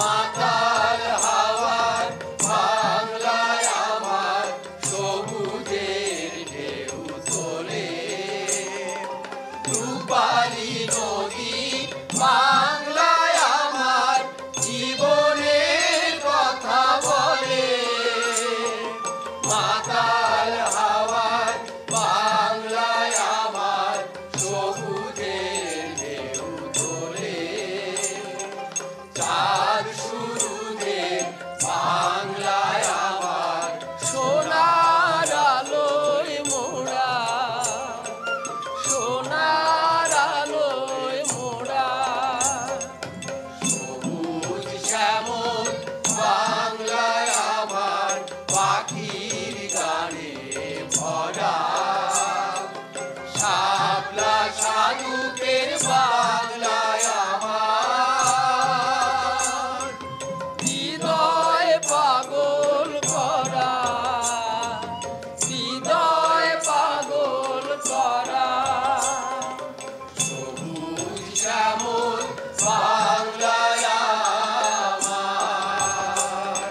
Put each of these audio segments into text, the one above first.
মাতাল হাওয়ার বাংলায় আমার সবুজের ঢেউ তোলে, রূপালী নদী বাংলায় আমার জীবনের কথা বলে। মাতাল হাওয়ার বাংলায় আমার সবুজের ঢেউ তোলে, চাঁদ সূর্যের বাংলায় আমার সোনার আলোয় মোড়া, সোনার আলোয় মোড়া। সবুজ শ্যামল বাংলায় আমার পাখির গানে ভরা, শাপলা শালুকের বাংলায় আমার হৃদয় পাগল করা, হৃদয় পাগল করা। সবুজ শ্যামল বাংলায় আমার।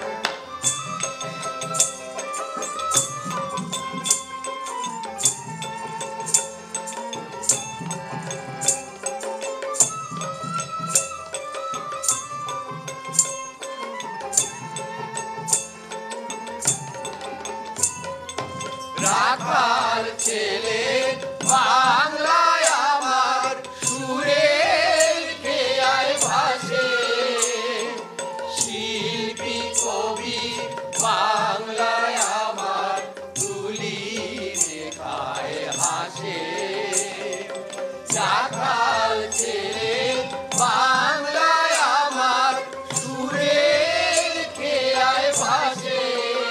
রাখাল ছেলে বাংলায় আমার সুরের খেয়ায় ভাসে, শিল্পী কবি বাংলায় আমার তুলি রেখায় হাসে। রাখাল ছেলে বাংলায় আমার সুরের খেয়ায় ভাসে,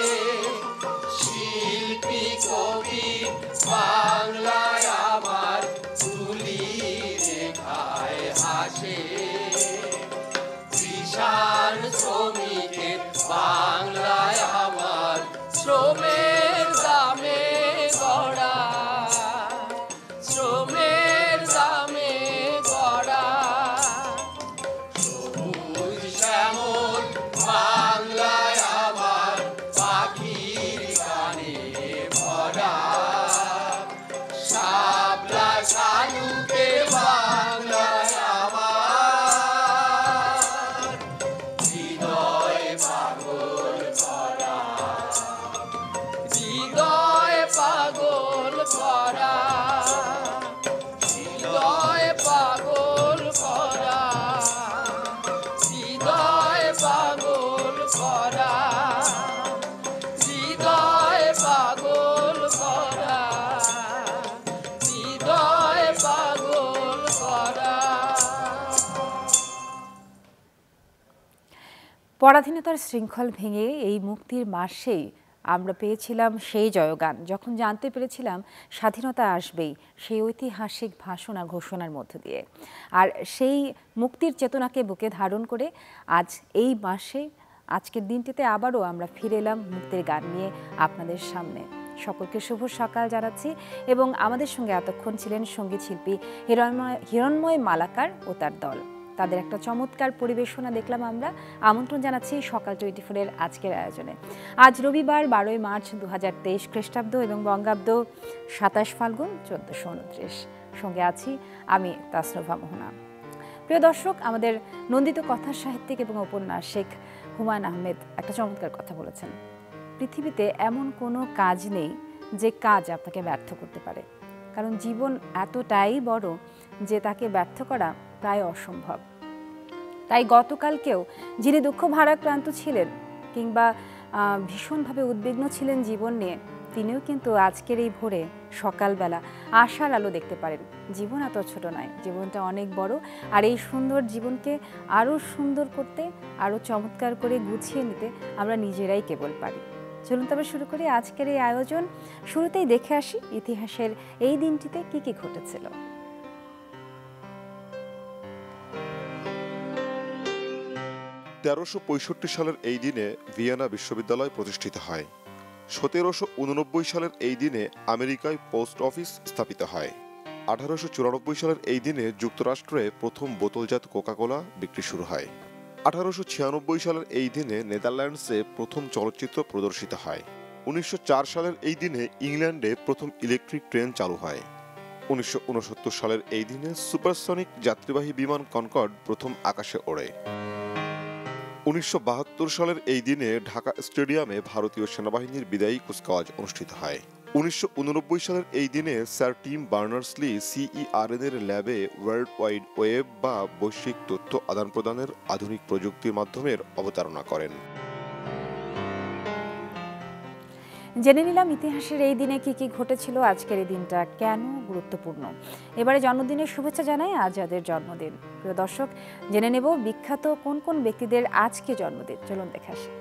শিল্পী কবি বাংলায় আমার তুলি রেখায় হাসে। কিষাণ শ্রমিকের বাংলায় আমার শ্রমের দামে গড়া, শ্রমের দামে গড়া। সবুজ শ্যামল বাংলায় আমার পাখির গানে ভরা, শাপলা শালুকের বাংলায় আমার হৃদয় পাগল করা, হৃদয় পাগল করা, হৃদয় পাগল করা, হৃদয় পাগল করা, হৃদয় পাগল করা, হৃদয় পাগল করা। পরাধীনতার শৃঙ্খল ভেঙে এই মুক্তির মাসেই আমরা পেয়েছিলাম সেই জয়গান, যখন জানতে পেরেছিলাম স্বাধীনতা আসবেই সেই ঐতিহাসিক ভাষণ আর ঘোষণার মধ্য দিয়ে। আর সেই মুক্তির চেতনাকে বুকে ধারণ করে আজ এই মাসে আজকের দিনটিতে আবারও আমরা ফিরে এলাম মুক্তির গান নিয়ে আপনাদের সামনে। সকলকে শুভ সকাল জানাচ্ছি এবং আমাদের সঙ্গে এতক্ষণ ছিলেন সঙ্গীত শিল্পী হিরণময় মালাকার ও তার দল। তাদের একটা চমৎকার পরিবেশনা দেখলাম আমরা। আমন্ত্রণ জানাচ্ছি সকাল 24-এর আজকের আয়োজনে। আজ রবিবার 12 মার্চ 2023 খ্রিস্টাব্দ এবং বঙ্গাব্দ 27 ফাল্গুন 1429। সঙ্গে আছি আমি তাসনুভা মোহনা। প্রিয় দর্শক, আমাদের নন্দিত কথা সাহিত্যিক এবং ঔপন্যাসিক হুমায়ুন আহমেদ একটা চমৎকার কথা বলেছেন। পৃথিবীতে এমন কোনো কাজ নেই যে কাজ আপনাকে ব্যর্থ করতে পারে, কারণ জীবন এতটাই বড় যে তাকে ব্যর্থ করা প্রায় অসম্ভব। তাই গতকালকেও যিনি দুঃখ ভারাক্রান্ত ছিলেন কিংবা ভীষণভাবে উদ্বিগ্ন ছিলেন জীবন নিয়ে, তিনিও কিন্তু আজকের এই ভোরে সকালবেলা আশার আলো দেখতে পারেন। জীবন এত ছোট নয়, জীবনটা অনেক বড়। আর এই সুন্দর জীবনকে আরও সুন্দর করতে, আরও চমৎকার করে গুছিয়ে নিতে আমরা নিজেরাই কেবল পারি। চলুন তবে শুরু করি আজকের এই আয়োজন। শুরুতেই দেখে আসি ইতিহাসের এই দিনটিতে কি কি ঘটেছিল। ১৩৬৫ সালের এই দিনে ভিয়েনা বিশ্ববিদ্যালয় প্রতিষ্ঠিত হয়। ১৭৮৯ সালের এই দিনে আমেরিকায় পোস্ট অফিস স্থাপিত হয়। ১৮৯৪ সালের এই দিনে যুক্তরাষ্ট্রে প্রথম বোতলজাত কোকা কোলা বিক্রি শুরু হয়। 1896 সালের এই দিনে নেদারল্যান্ডসে প্রথম চলচ্চিত্র প্রদর্শিত হয়। 1904 সালের এই দিনে ইংল্যান্ডে প্রথম ইলেকট্রিক ট্রেন চালু হয়। 1969 সালের এই দিনে সুপারসনিক যাত্রীবাহী বিমান কনকর্ড প্রথম আকাশে ওড়ে। 1972 সালের এই দিনে ঢাকা স্টেডিয়ামে ভারতীয় সেনাবাহিনীর বিদায়ী কুচকাওয়াজ অনুষ্ঠিত হয়। 1989 সালের এই দিনে স্যার টিম বার্নার্স-লি CERN এর ল্যাবে ওয়ার্ল্ড ওয়াইড ওয়েব বা বৈশ্বিক তথ্য আদান প্রদানের আধুনিক প্রযুক্তির মাধ্যমের অবতারণা করেন। জেনে নিলাম ইতিহাসের এই দিনে কি কি ঘটেছিল, আজকের এই দিনটা কেন গুরুত্বপূর্ণ। এবারে জন্মদিনের শুভেচ্ছা জানাই আজ যাদের জন্মদিন। প্রিয় দর্শক, জেনে নেব বিখ্যাত কোন কোন ব্যক্তিদের আজকে জন্মদিন। চলুন দেখে আসি।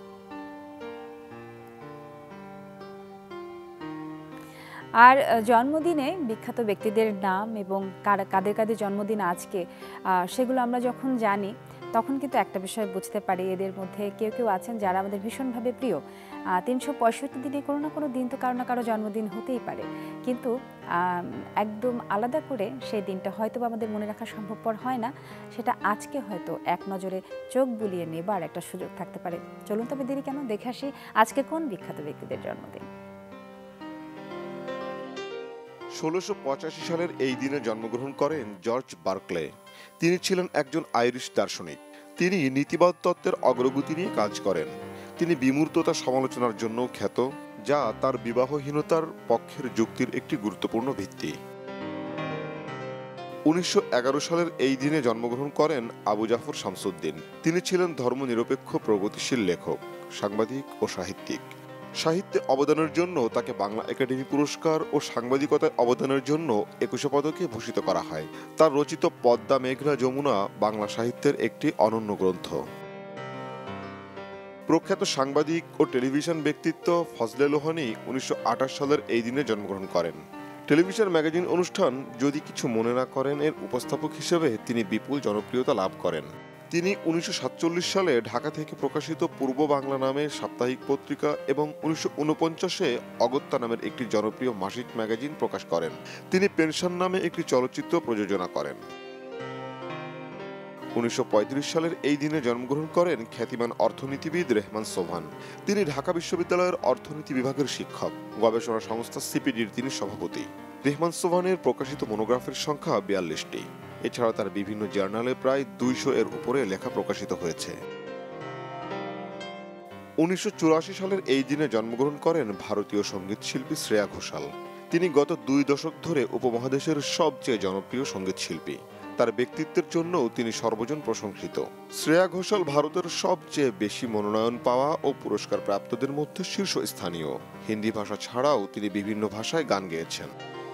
আর জন্মদিনে বিখ্যাত ব্যক্তিদের নাম এবং কাদের কাদের জন্মদিন আজকে, সেগুলো আমরা যখন জানি তখন কিন্তু একটা বিষয় বুঝতে পারি, এদের মধ্যে কেউ কেউ আছেন যারা আমাদের ভীষণভাবে প্রিয়। 365 দিনে কোনো না কোনো দিন তো কারো না কারো জন্মদিন হতেই পারে, কিন্তু একদম আলাদা করে সেই দিনটা হয়তো আমাদের মনে রাখা সম্ভবপর হয় না, সেটা আজকে হয়তো এক নজরে চোখ বুলিয়ে নেবার একটা সুযোগ থাকতে পারে। চলুন তবে দেরি কেন, দেখে আসি আজকে কোন বিখ্যাত ব্যক্তিদের জন্মদিন। 1685 সালের এই দিনে জন্মগ্রহণ করেন জর্জ বার্কলে। তিনি ছিলেন একজন আইরিশ দার্শনিক। তিনি নীতিবাদ তত্ত্বের অগ্রগতি নিয়ে কাজ করেন। তিনি বিমূর্ততা সমালোচনার জন্য খ্যাত, যা তার বিবাহহীনতার পক্ষের যুক্তির একটি গুরুত্বপূর্ণ ভিত্তি। 1911 সালের এই দিনে জন্মগ্রহণ করেন আবু জাফর শামসুদ্দিন। তিনি ছিলেন ধর্মনিরপেক্ষ প্রগতিশীল লেখক, সাংবাদিক ও সাহিত্যিক। সাহিত্যে অবদানের জন্য তাকে বাংলা একাডেমি পুরস্কার ও সাংবাদিকতায় অবদানের জন্য 21 পদকে ভূষিত করা হয়। তার রচিত পদ্মা মেঘনা যমুনা বাংলা সাহিত্যের একটি অনন্য গ্রন্থ। প্রখ্যাত সাংবাদিক ও টেলিভিশন ব্যক্তিত্ব ফজলে লোহানী 1928 সালের এই দিনে জন্মগ্রহণ করেন। টেলিভিশন ম্যাগাজিন অনুষ্ঠান যদি কিছু মনে না করেন এর উপস্থাপক হিসেবে তিনি বিপুল জনপ্রিয়তা লাভ করেন। তিনি 1947 সালে ঢাকা থেকে প্রকাশিত পূর্ব বাংলা নামের সাপ্তাহিক পত্রিকা এবং 1949-এ অগত্যা নামের একটি জনপ্রিয় মাসিক ম্যাগাজিন প্রকাশ করেন। তিনি পেনশন নামে একটি চলচ্চিত্র প্রযোজনা করেন। 1935 সালের এই দিনে জন্মগ্রহণ করেন খ্যাতিমান অর্থনীতিবিদ রেহমান সোবহান। তিনি ঢাকা বিশ্ববিদ্যালয়ের অর্থনীতি বিভাগের শিক্ষক। গবেষণা সংস্থা সিপিডির তিনি সভাপতি। রেহমান সোবহানের প্রকাশিত মনোগ্রাফের সংখ্যা 42টি। এছাড়া তার বিভিন্ন জার্নালে প্রায় 200 এর উপরে লেখা প্রকাশিত হয়েছে। 1984 সালের এই দিনে জন্মগ্রহণ করেন ভারতীয় সঙ্গীত শিল্পী শ্রেয়া ঘোষাল। তিনি গত 2 দশক ধরে উপমহাদেশের সবচেয়ে জনপ্রিয় সঙ্গীত শিল্পী। তার ব্যক্তিত্বের জন্যও তিনি সর্বজন প্রশংসিত। শ্রেয়া ঘোষাল ভারতের সবচেয়ে বেশি মনোনয়ন পাওয়া ও পুরস্কার প্রাপ্তদের মধ্যে শীর্ষস্থানীয়। হিন্দি ভাষা ছাড়াও তিনি বিভিন্ন ভাষায় গান গেয়েছেন।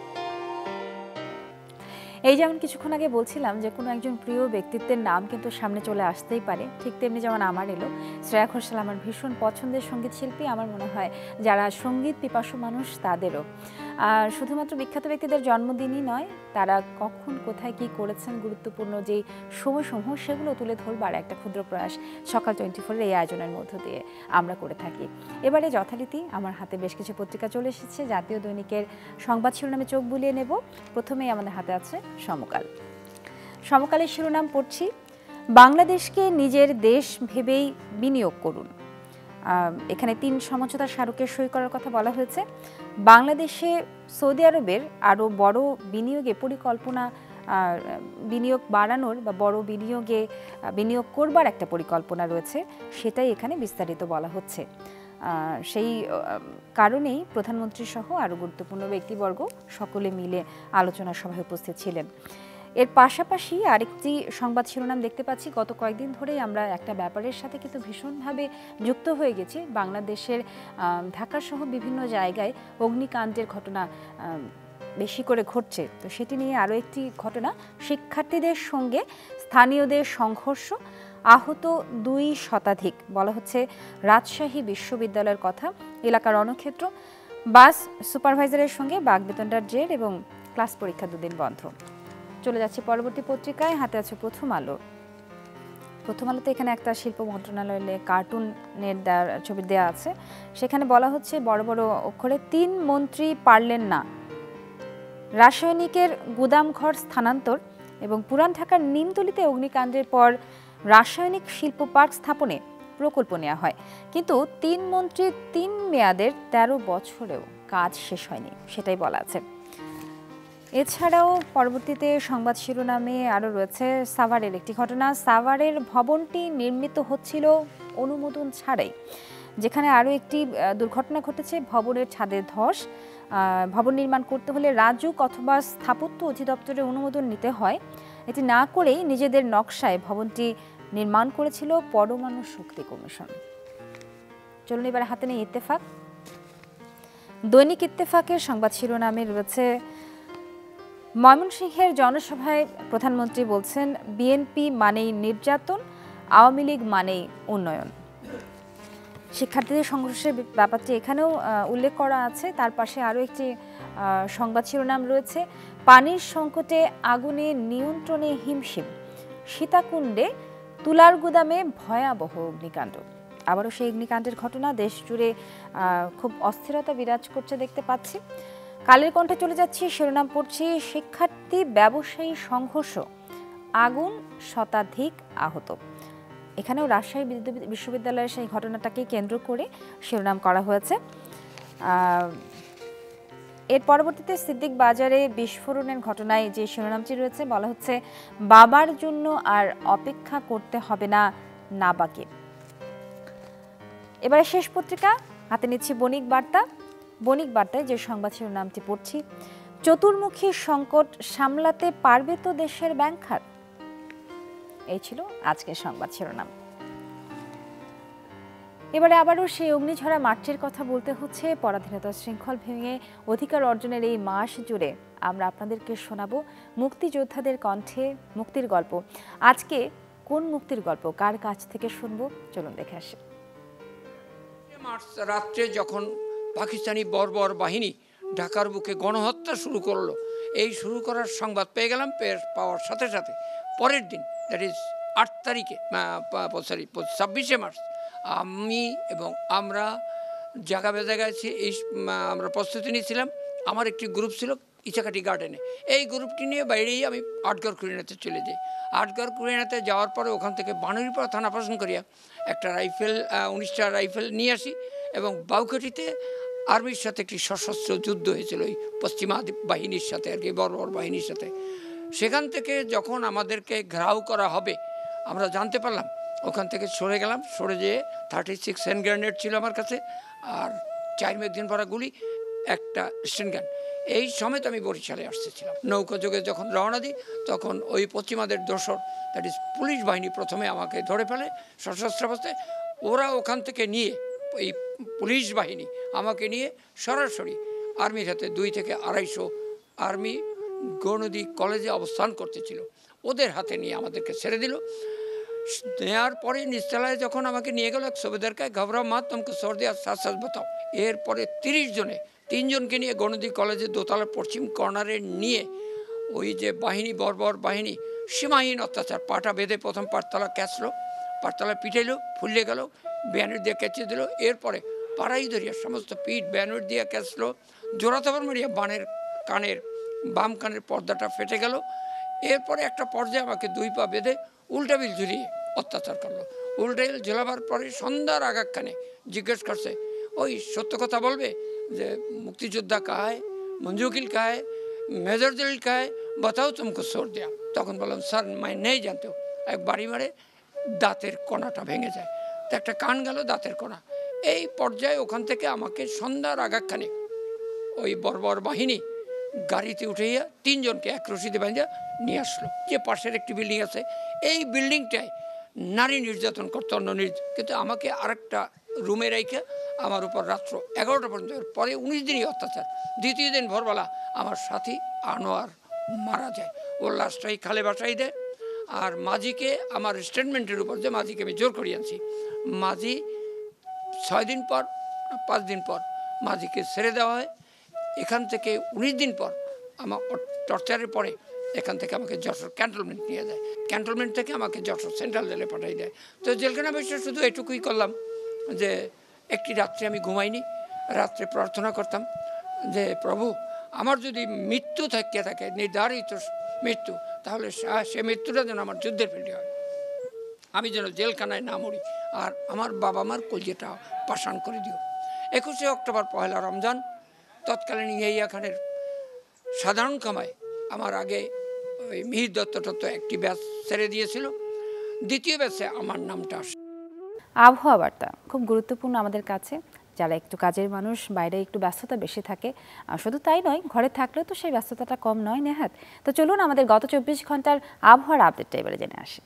এই যেমন কিছুক্ষণ আগে বলছিলাম যে কোনো একজন প্রিয় ব্যক্তিত্বের নাম কিন্তু সামনে চলে আসতেই পারে, ঠিক তেমনি যেমন আমার এলো শ্রেয়া ঘোষাল আমার ভীষণ পছন্দের সঙ্গীত শিল্পী। আমার মনে হয় যারা সঙ্গীত পিপাসু মানুষ তাদেরও। আর শুধুমাত্র বিখ্যাত ব্যক্তিদের জন্মদিনই নয়, তারা কখন কোথায় কি করেছেন গুরুত্বপূর্ণ যেই সময়সমূহ সেগুলো তুলে ধরবার একটা ক্ষুদ্র প্রয়াস সকাল 24-এর এই আয়োজনের মধ্য দিয়ে আমরা করে থাকি। এবারে যথারীতি আমার হাতে বেশ কিছু পত্রিকা চলে এসেছে। জাতীয় দৈনিকের সংবাদ শিরোনামে চোখ বুলিয়ে নেব। প্রথমেই আমাদের হাতে আছে সমকাল। সমকালের শিরোনাম পড়ছি, বাংলাদেশকে নিজের দেশ ভেবেই বিনিয়োগ করুন। এখানে 3 সমঝোতা স্মারকের সই করার কথা বলা হয়েছে। বাংলাদেশে সৌদি আরবের আরও বড় বিনিয়োগে পরিকল্পনা, বিনিয়োগ বাড়ানোর বা বড় বিনিয়োগ করবার একটা পরিকল্পনা রয়েছে, সেটাই এখানে বিস্তারিত বলা হচ্ছে। সেই কারণেই প্রধানমন্ত্রী সহ আরও গুরুত্বপূর্ণ ব্যক্তিবর্গ সকলে মিলে আলোচনা সভায় উপস্থিত ছিলেন। এর পাশাপাশি আরেকটি সংবাদ শিরোনাম দেখতে পাচ্ছি, গত কয়েকদিন ধরেই আমরা একটা ব্যাপারের সাথে কিন্তু ভীষণভাবে যুক্ত হয়ে গেছি। বাংলাদেশের ঢাকা সহ বিভিন্ন জায়গায় অগ্নিকাণ্ডের ঘটনা বেশি করে ঘটছে। তো সেটি নিয়ে আরও একটি ঘটনা, শিক্ষার্থীদের সঙ্গে স্থানীয়দের সংঘর্ষ, আহত 2 শতাধিক। বলা হচ্ছে রাজশাহী বিশ্ববিদ্যালয়ের কথা, এলাকার রণক্ষেত্র। বাস সুপারভাইজারের সঙ্গে বাগবিতণ্ডার জের এবং ক্লাস পরীক্ষা 2 দিন বন্ধ। চলে যাচ্ছে পরবর্তী পত্রিকায়, হাতে আছে প্রথম আলো। প্রথম আলোতে এখানে একটা শিল্প মন্ত্রণালয়ের কার্টুনের ছবি দেওয়া আছে। সেখানে বলা হচ্ছে বড় বড় অক্ষরে, 3 মন্ত্রী পারলেন না, রাসায়নিকের গুদামঘর স্থানান্তর এবং পুরান ঢাকার নিমতলিতে অগ্নিকাণ্ডের পর রাসায়নিক শিল্প পার্ক স্থাপনে প্রকল্প নেওয়া হয়, কিন্তু ৩ মন্ত্রীর ৩ মেয়াদের ১৩ বছরেও কাজ শেষ হয়নি, সেটাই বলা আছে। এছাড়াও পরবর্তীতে সংবাদ শিরোনামে আরও রয়েছে সাভারের একটি ঘটনা। সাভারের ভবনটি নির্মিত হচ্ছিল অনুমোদন ছাড়াই, যেখানে আরও একটি দুর্ঘটনা ঘটেছে। ভবনের ছাদের ধস। ভবন নির্মাণ করতে হলে রাজুক অথবা স্থাপত্য অধিদপ্তরের অনুমোদন নিতে হয়। এটি না করেই নিজেদের নকশায় ভবনটি নির্মাণ করেছিল পরমাণু শক্তি কমিশন। চলুন এবার হাতে নেই ইত্তেফাক। দৈনিক ইত্তেফাকের সংবাদ শিরোনামে রয়েছে ময়মনসিংহের জনসভায় প্রধানমন্ত্রী বলছেন, বিএনপি মানেই নির্যাতন, আওয়ামী লীগ মানেই উন্নয়ন। শিক্ষার্থীদের সংঘর্ষের ব্যাপারটি এখানেও উল্লেখ করা আছে। তার পাশে আরও একটি সংবাদ শিরোনাম রয়েছে, পানির সংকটে আগুনে নিয়ন্ত্রণে হিমশিম, সীতাকুণ্ডে তুলার গুদামে ভয়াবহ অগ্নিকাণ্ড। আবারও সেই অগ্নিকাণ্ডের ঘটনা, দেশ জুড়ে খুব অস্থিরতা বিরাজ করছে দেখতে পাচ্ছি। কালের কণ্ঠে চলে যাচ্ছি, শিরোনাম পড়ছি, শিক্ষার্থী ব্যবসায়ী সংঘর্ষ, আগুন, শতাধিক আহত। এখানেও রাজশাহী বিশ্ববিদ্যালয়ের সেই ঘটনাটাকে কেন্দ্র করে শিরোনাম করা হয়েছে। এর পরবর্তীতে সিদ্দিক বাজারে বিস্ফোরণের ঘটনায় যে শিরোনামটি রয়েছে, বলা হচ্ছে, বাবার জন্য আর অপেক্ষা করতে হবে না নাবাকে। এবারে শেষ পত্রিকা হাতে নিচ্ছি বণিক বার্তা। বণিক বার্তায় যে সংবাদ শিরোনামটি পড়ছি, চতুর্মুখী সংকট সামলাতে পারবে তো দেশের ব্যাংক খাত। এই ছিল আজকের সংবাদ শিরোনাম। এবারে আবারও সেই অগ্নিঝরা মাঠের কথা বলতে হচ্ছে। পরাধীনতার শৃঙ্খল ভেঙে অধিকার অর্জনের এই মাস জুড়ে আমরা আপনাদেরকে শোনাবো মুক্তিযোদ্ধাদের কণ্ঠে মুক্তির গল্প। আজকে কোন মুক্তির গল্প, কার কাছ থেকে শুনবো, চলুন দেখে আসি। মার্চ রাত্রে যখন পাকিস্তানি বর্বর বাহিনী ঢাকার বুকে গণহত্যা শুরু করলো, এই শুরু করার সংবাদ পেয়ে গেলাম। পাওয়ার সাথে সাথে পরের দিন, দ্যাট ইজ ৮ তারিখে ২৬শে মার্চ, আমি এবং আমরা জায়গা বেজা গেছি, আমরা প্রস্তুতি নিয়েছিলাম। আমার একটি গ্রুপ ছিল ইচাকাটি গার্ডেনে। এই গ্রুপটি নিয়ে বাইরেই আমি আটগড় কুড়িনাতে চলে যাই। আটগড় কুড়িনাতে যাওয়ার পরে ওখান থেকে বানুরিপাড়া থানা পাশন করিয়া একটা রাইফেল, 19টা রাইফেল নিয়ে আসি এবং বাউকাঠিতে আর্মির সাথে একটি সশস্ত্র যুদ্ধ হয়েছিল ওই পশ্চিমা বাহিনীর সাথে, আর কি বর্বর বাহিনীর সাথে। সেখান থেকে যখন আমাদেরকে ঘেরাও করা হবে আমরা জানতে পারলাম, ওখান থেকে সরে গেলাম। সরে যেয়ে 36 হ্যান্ড গ্রেনেড ছিল আমার কাছে, আর 4 ম্যাগজিন ভরা গুলি, একটা স্টেন গান। এই সমেত আমি বরিশালে আসতেছিলাম। নৌকা যোগে যখন রওনা দিই তখন ওই পশ্চিমাদের দোসর, দ্যাট ইজ পুলিশ বাহিনী, প্রথমে আমাকে ধরে ফেলে সশস্ত্র অবস্থায়। ওরা ওখান থেকে নিয়ে, এই পুলিশ বাহিনী আমাকে নিয়ে সরাসরি আর্মির হাতে 2 থেকে 250 আর্মি গৌরনদী কলেজে অবস্থান করতেছিল, ওদের হাতে নিয়ে আমাদেরকে ছেড়ে দিল। নেওয়ার পরে নিচতলায় যখন আমাকে নিয়ে গেল, এক সুবেদারকে ঘবরাও মা, তোমাকে সর দেওয়ার সাথ সাথ বাতাও। এরপরে 30 জনে 3 জনকে নিয়ে গৌরনদী কলেজের দোতলার পশ্চিম কর্নারে নিয়ে ওই যে বাহিনী, বর্বর বাহিনী, সীমাহীন অত্যাচার, পাটা বেঁধে প্রথম পাঠতলা ক্যাচলো, পাঠতলা পিটাইলো, ফুললে গেল, ব্যানার দিয়ে ক্যাচিয়ে দিল। এরপরে পাড়াই ধরিয়া সমস্ত পিঠ ব্যানার দিয়ে ক্যাচলো, জোড়াতাবার মারিয়া বাম কানের পর্দাটা ফেটে গেল। এরপরে একটা পর্যায়ে আমাকে 2 পা বেঁধে উল্টা বিল ঝুলিয়ে অত্যাচার করলো। উল্টা বিল ঝোলাবার পরে সন্ধ্যার আগাখানে জিজ্ঞেস করছে, ওই সত্য কথা বলবে যে মুক্তিযোদ্ধা কায়, মঞ্জুকিল কায়, মেজর জলিল কায়, বাতাও তুমকো সর দেয়া। তখন বললাম, স্যার মাই নেই জানতেও। এক বাড়ি মারে দাঁতের কোনাটা ভেঙে যায়, তো একটা কান গেল, দাঁতের কোনা। এই পর্যায়ে ওখান থেকে আমাকে সন্ধ্যার আগাখানে ওই বর্বর বাহিনী গাড়িতে উঠাইয়া 3 জনকে এক রশিদে বাঁধিয়া নিয়ে আসলো। যে পাশের একটি বিল্ডিং আছে, এই বিল্ডিংটায় নারী নির্যাতন করতো, অন্য কিন্তু আমাকে আরেকটা রুমে রেখে আমার উপর রাত্র 11টা পর্যন্ত। পরে 19 দিনই অত্যাচার। দ্বিতীয় দিন ভোরবেলা আমার সাথী আনোয়ার মারা যায়, ওর লাশটাই খালে বাসাই দেয়। আর মাঝিকে আমার স্টেটমেন্টের উপর, যে মাঝিকে আমি জোর করিয়ে আনছি, মাঝি 6 দিন পর 5 দিন পর মাঝিকে ছেড়ে দেওয়া হয়। এখান থেকে 19 দিন পর আমার টর্চারের পরে এখান থেকে আমাকে যশোর ক্যান্টনমেন্ট নিয়ে যায়। ক্যান্টনমেন্ট থেকে আমাকে যশোর সেন্ট্রাল জেলে পাঠিয়ে দেয়। তো জেলখানা বসে শুধু এটুকুই করলাম যে একটি রাত্রে আমি ঘুমাইনি, রাত্রে প্রার্থনা করতাম যে প্রভু, আমার যদি মৃত্যু থেকে থাকে, নির্ধারিত মৃত্যু, তাহলে সে মৃত্যুটা যেন আমার যুদ্ধের ফিল্ডে হয়। আমি যেন জেলখানায় না মরি, আর আমার বাবা মার কলজেটা পাষাণ করে দিও। 21শে অক্টোবর পয়লা রমজান, তৎকালীন ইয়াহিয়া খানের সাধারণ কামায় আমার আগে ওই মিহির দত্ত একটি ব্যাচ ছেড়ে দিয়েছিল, দ্বিতীয় ব্যাচে আমার নামটা আসে। আবহাওয়া বার্তা খুব গুরুত্বপূর্ণ আমাদের কাছে, যারা একটু কাজের মানুষ, বাইরে একটু ব্যস্ততা বেশি থাকে, আর শুধু তাই নয়, ঘরে থাকলেও তো সেই ব্যস্ততাটা কম নয় নেহাত। তো চলুন আমাদের গত 24 ঘন্টার আবহাওয়ার আপডেটটা এবারে জেনে আসি।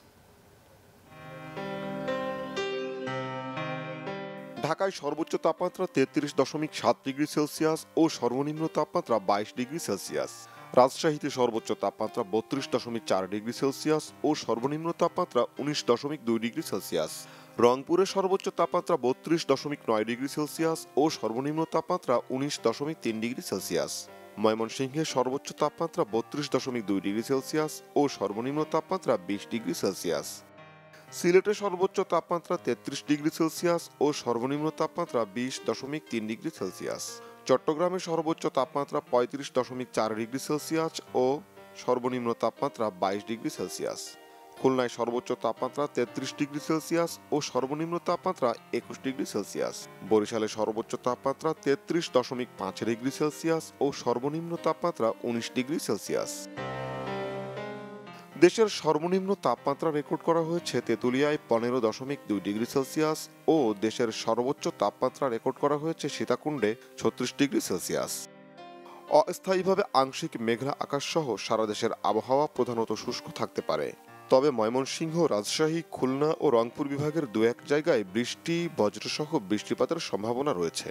ঢাকায় সর্বোচ্চ তাপমাত্রা 33.7 ডিগ্রি সেলসিয়াস ও সর্বনিম্ন তাপমাত্রা 22 ডিগ্রি সেলসিয়াস। রাজশাহীতে সর্বোচ্চ তাপমাত্রা 32.4 ডিগ্রি সেলসিয়াস ও সর্বনিম্ন তাপমাত্রা 19.2 ডিগ্রি সেলসিয়াস। রংপুরে সর্বোচ্চ তাপমাত্রা 32.9 ডিগ্রি সেলসিয়াস ও সর্বনিম্ন তাপমাত্রা 19.3 ডিগ্রি সেলসিয়াস। ময়মনসিংহে সর্বোচ্চ তাপমাত্রা 32.2 ডিগ্রি সেলসিয়াস ও সর্বনিম্ন তাপমাত্রা 20 ডিগ্রি সেলসিয়াস। সিলেটে সর্বোচ্চ তাপমাত্রা 33 ডিগ্রি সেলসিয়াস ও সর্বনিম্ন তাপমাত্রা 20.3 ডিগ্রি সেলসিয়াস। চট্টগ্রামে সর্বোচ্চ তাপমাত্রা 35.4 ডিগ্রি সেলসিয়াস ও সর্বনিম্ন তাপমাত্রা 22 ডিগ্রি সেলসিয়াস। খুলনায় সর্বোচ্চ তাপমাত্রা 33 ডিগ্রি সেলসিয়াস ও সর্বনিম্ন তাপমাত্রা 21 ডিগ্রি সেলসিয়াস। বরিশালে সর্বোচ্চ তাপমাত্রা 33.5 ডিগ্রি সেলসিয়াস ও সর্বনিম্ন তাপমাত্রা 19 ডিগ্রি সেলসিয়াস। দেশের সর্বনিম্ন তাপমাত্রা রেকর্ড করা হয়েছে তেঁতুলিয়ায় 15.2 ডিগ্রি সেলসিয়াস ও দেশের সর্বোচ্চ তাপমাত্রা রেকর্ড করা হয়েছে সীতাকুণ্ডে 36 ডিগ্রি সেলসিয়াস। অস্থায়ীভাবে আংশিক মেঘলা আকাশ সহ সারা দেশের আবহাওয়া প্রধানত শুষ্ক থাকতে পারে, তবে ময়মনসিংহ, রাজশাহী, খুলনা ও রংপুর বিভাগের দু এক জায়গায় বৃষ্টি, বজ্রসহ বৃষ্টিপাতের সম্ভাবনা রয়েছে।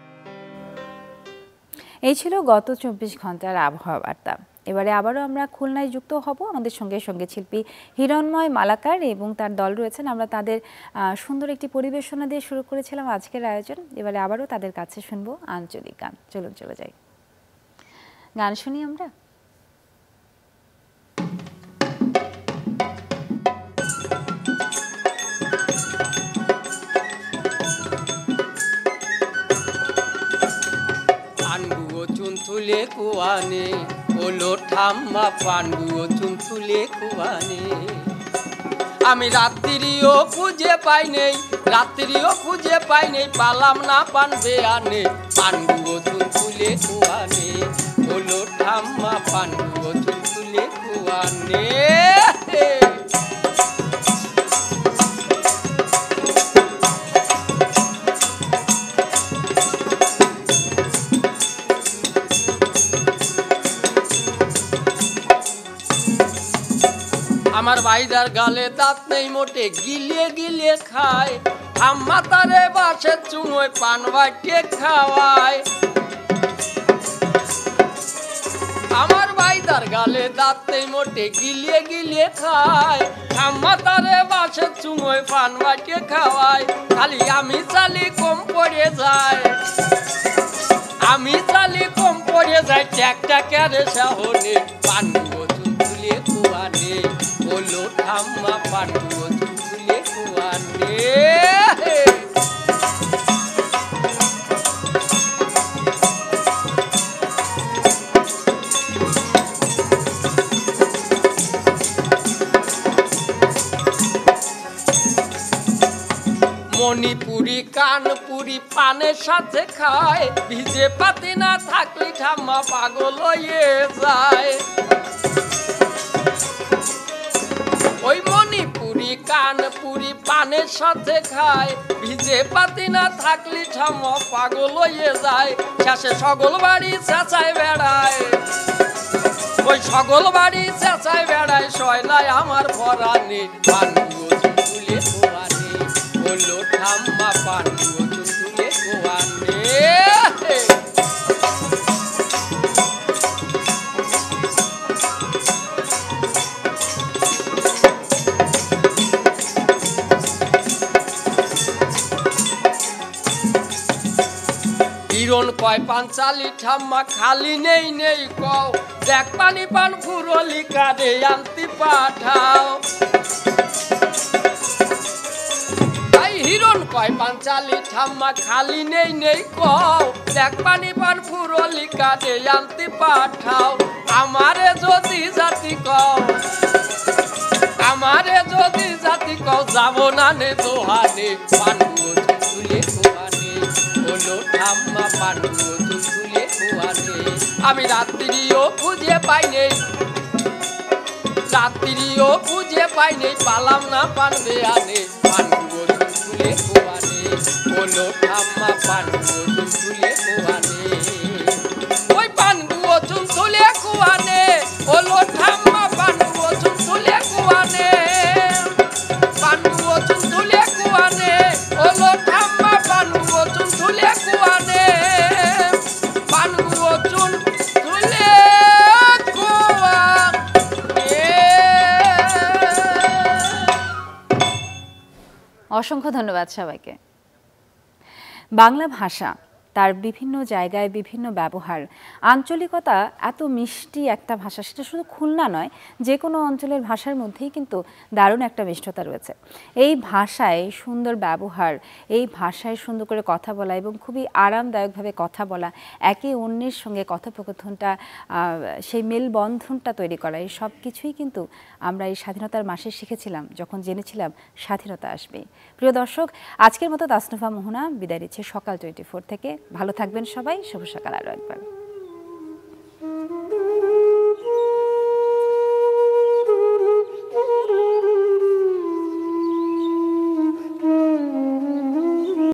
এই ছিল গত 24 ঘন্টার আবহাওয়া বার্তা। এবারে আবারও আমরা খুলনায় যুক্ত হব, আমাদের সঙ্গে শিল্পী হিরণময় মালাকার এবং তার দল রয়েছেন। আমরা তাদের সুন্দর একটি পরিবেশনা দিয়ে শুরু করেছিলাম আজকের আয়োজন। এবারে আবারও তাদের কাছে শুনবো আঞ্চলিক গান। চলুন চলে যাই, গান শুনি আমরা। চুনথুলে কুয়ানে ওলো ঠাম্মা পানগুও চুনথুলে কুয়ানে, আমি রাত্রিও খুঁজে পাই নেই, রাত্রিও খুঁজে পাই নেই, পালাম না পানবে আনে, পানগুও চুনথুলে কুয়ানে ওলো ঠাম্মা পানগুও চুনথুলে কুয়ানে। আমার ভাইদার গালে দাঁত নেই মোটে, গিলিয়ে গিলিয়ে খায়, আম্মা তারে বাসের চুঙোয় পান বাটিয়ে খাওয়ায়। আমার ভাইদার গালে দাঁত নেই মোটে, গিলিয়ে গিলিয়ে খায়, আম্মা তারে বাসের চুঙোয় পান বাটিয়ে খাওয়ায়। খালি আমি চালি কম পড়ে যায়, আমি চালি কম পড়ে যায়, ট্যাকটা ক্যারে সাহনে, পানগুলো চুনথুলে কুয়ানে ওলো ঠাম্মা পানগুলো চুনথুলে কুয়ানে। মণিপুরি কানপুরি পানের সাথে খায়, ভিজে পাতি না থাকলে ঠাম্মা পাগল হয়ে যায়। ওই মণিপুরি কানপুরি পানের সাথে খায়, ভিজে পাতি না থাকলে ঠাম্মা পাগল হয়ে যায়। শেষে সকল বাড়ি চেঁচায় বেড়ায়, ওই সকল বাড়ি চেঁচায় বেড়ায়, সয়নায় আমার পরানে, পানগুলো চুনথুলে কুয়ানে ওলো ঠাম্মা পানগুলো চুনথুলে কুয়ানে। হিরণ কয় পাঞ্চালি ঠাম্মা খালি নেই নেই কও, দেখ পানি পান ফুরলি কাঁদে আনতি পাঠাও। হিরণ কয় পাঞ্চালি ঠাম্মা খালি নেই নেই কও, দেখ পানি পান ফুরলি কাঁদে আনতি পাঠাও। আমারে যদি জাতি কও, আমারে যদি জাতি কও যাব না নে দোহানে পানগো তুলে কোহানে হলো ঠাম্মা পানগো তুলে কোহানে আমি রাত্রিও খুঁজে পাই নেই রাত্রিও খুঁজে পাই নেই পালাম না পানবে আনে পানগো তুলে কোহানে হলো ঠাম্মা পানগো তুলে কোহানে ওই পানগো তুলে কোহানে হলো ঠাম্মা পানগো তুলে কোহানে পানগো তুলে কোহানে হলো ঠাম্মা পানগো তুলে কোহানে পানগো তুলে অসংখ্য ধন্যবাদ সবাইকে। বাংলা ভাষা তার বিভিন্ন জায়গায় বিভিন্ন ব্যবহার, আঞ্চলিকতা এত মিষ্টি একটা ভাষা, সেটা শুধু খুলনা নয়, যে কোনো অঞ্চলের ভাষার মধ্যেই কিন্তু দারুণ একটা মিষ্টতা রয়েছে। এই ভাষায় সুন্দর ব্যবহার, এই ভাষায় সুন্দর করে কথা বলা এবং খুবই আরামদায়কভাবে কথা বলা, একে অন্যের সঙ্গে কথোপকথনটা, সেই মেলবন্ধনটা তৈরি করা, এই সব কিছুই কিন্তু আমরা এই স্বাধীনতার মাসে শিখেছিলাম যখন জেনেছিলাম স্বাধীনতা আসবে। প্রিয় দর্শক, আজকের মতো তাসনুফা মোহনা বিদায় নিচ্ছে সকাল 24 থেকে। ভালো থাকবেন সবাই। শুভ সকাল আরও একবার।